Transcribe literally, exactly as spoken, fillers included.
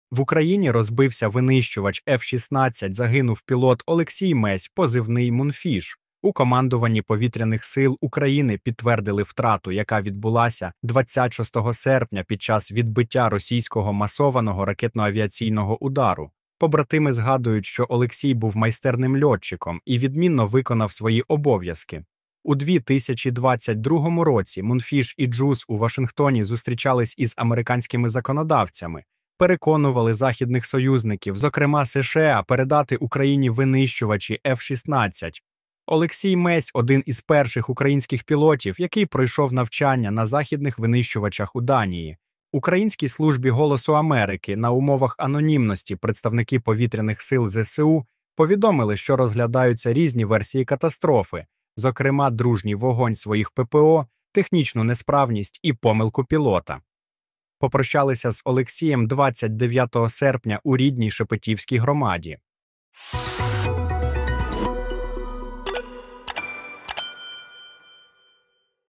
В Україні розбився винищувач Ф шістнадцять, загинув пілот Олексій Месь, позивний «Мунфіш». У командуванні Повітряних сил України підтвердили втрату, яка відбулася двадцять шостого серпня під час відбиття російського масованого ракетно-авіаційного удару. Побратими згадують, що Олексій був майстерним льотчиком і відмінно виконав свої обов'язки. У дві тисячі двадцять другому році Мунфіш і Джуз у Вашингтоні зустрічались із американськими законодавцями, переконували західних союзників, зокрема США, передати Україні винищувачі Ф шістнадцять. Олексій Месь – один із перших українських пілотів, який пройшов навчання на західних винищувачах у Данії. Українській службі «Голосу Америки» на умовах анонімності представники повітряних сил Зе Се У повідомили, що розглядаються різні версії катастрофи, зокрема дружній вогонь своїх Пе Пе О, технічну несправність і помилку пілота. Попрощалися з Олексієм двадцять дев'ятого серпня у рідній Шепетівській громаді.